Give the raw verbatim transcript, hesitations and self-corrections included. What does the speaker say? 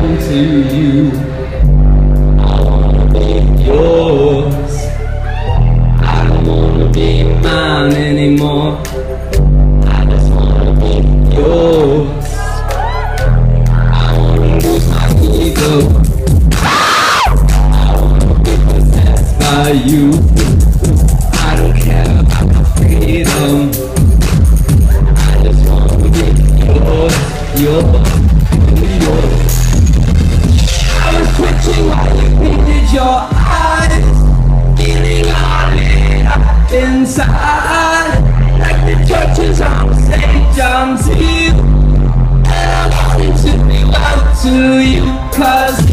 belong to you. I wanna be yours. I don't wanna be mine anymore. I just wanna be yours. I wanna lose my ego. I wanna be possessed by you. I don't care about my freedom. I just wanna be yours, yours, yours. I was twitching while you painted your eyes, feeling all lit up inside, like the churches on Saint John's Eve. And I wanted to be out to you, 'cause